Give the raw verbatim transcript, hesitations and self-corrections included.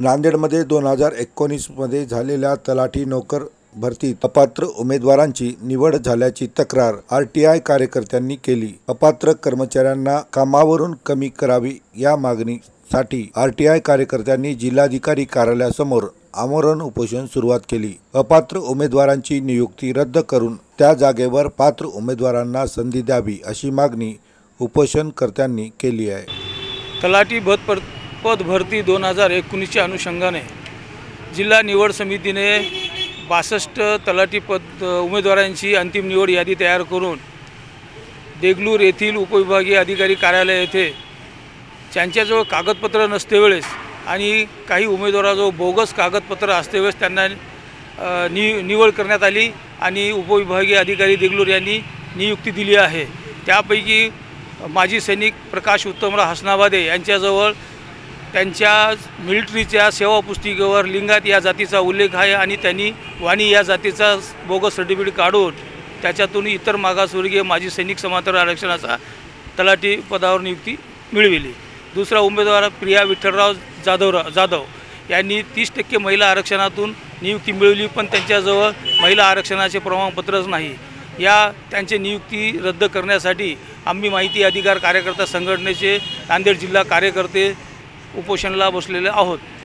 नांदेडमध्ये दोन हजार एकोणीसमध्ये झालेल्या तलाठी नोकर भरतीत अपात्र उमेदवारांची निवड झाल्याची तक्रार आर टी आय कार्यकर्त्यांनी केली। अपात्र कर्मचाऱ्यांना कामावरून कमी करावी या मागणीसाठी आर टी आय कार्यकर्त्यांनी जिल्हाधिकारी कार्यालयासमोर आमरण उपोषण सुरुवात केली। अपात्र उमेदवारांची नियुक्ती रद्द करून त्या जागेवर पात्र उमेदवारांना संधी द्यावी अशी मागणी उपोषणकर्त्यांनी केली आहे। तलाठी पद पद भरती दोन हजार एकोणीसच्या अनुषंगाने जिल्हा निवड समितीने बासष्ट तलाठी पद उमेदवारांची अंतिम निवड यादी तयार करून देगलूर येथील उपविभागीय अधिकारी कार्यालय येथे त्यांच्याजवळ कागदपत्र नसते वेळेस आणि काही उमेदवाराजवळ बोगस कागदपत्र असते वेळेस त्यांना नि निवड करण्यात आली आणि उपविभागीय अधिकारी देगलूर यांनी नियुक्ती दिली आहे। त्यापैकी माजी सैनिक प्रकाश उत्तमराव हसनाबादे यांच्याजवळ त्यांच्या मिलिटरीच्या सेवा पुस्तिकेवर लिंगायत या जातीचा उल्लेख आहे आणि त्यांनी वाणी या जातीचा बोगस सर्टिफिकेट काढून त्याच्यातून इतर मागासवर्गीय माजी सैनिक समांतर आरक्षणाचा तलाठी पदावर नियुक्ती मिळविली। दुसरा उमेदवार प्रिया विठ्ठलराव जाधव जाधव यांनी तीस टक्के महिला आरक्षणातून नियुक्ती मिळवली, पण त्यांच्याजवळ महिला आरक्षणाचे प्रमाणपत्रच नाही। या त्यांची नियुक्ती रद्द करण्यासाठी आम्ही माहिती अधिकार कार्यकर्ता संघटनेचे नांदेड जिल्हा कार्यकर्ते उपोषणाला बसलेले आहोत।